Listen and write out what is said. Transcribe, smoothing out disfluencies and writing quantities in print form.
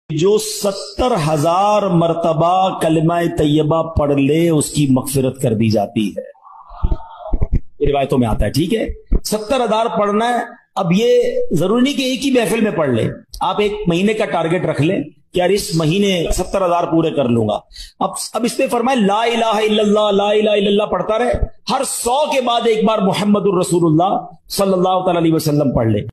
जो 70,000 मरतबा कलिमा तैयबा पढ़ ले उसकी मगफिरत कर दी जाती है। रिवायतों में आता है, ठीक है, 70,000 पढ़ना है। अब ये जरूरी नहीं कि एक ही महफिल में पढ़ ले, आप एक महीने का टारगेट रख लें कि यार इस महीने 70,000 पूरे कर लूंगा। अब इस पे फरमाए ला इलाहा इल्लल्लाह, ला इलाहा इल्लल्लाह पढ़ता रहे, हर 100 के बाद एक बार मुहम्मदुर रसूलुल्लाह सल्लल्लाहु अलैहि वसल्लम पढ़ ले।